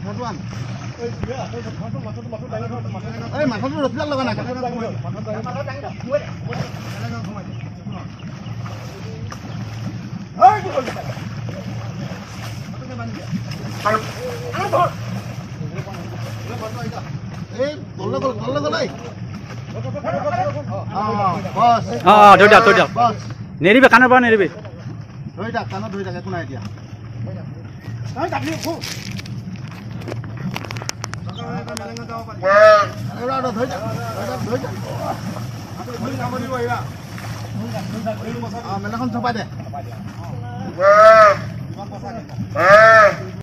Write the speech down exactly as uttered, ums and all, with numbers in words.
মাথাটো আন এই মাথাটো ৰখিলা লগা নাই এই তললে গ'ল তললে গ'ল এই বস অ ধৰি দিয়া ধৰি দিয়া নেৰিবে কাণৰ পৰা নেৰিবে ধৰি থাক কাণত ধৰি থাক একো নাই এতিয়া মেলাখন চপাই দে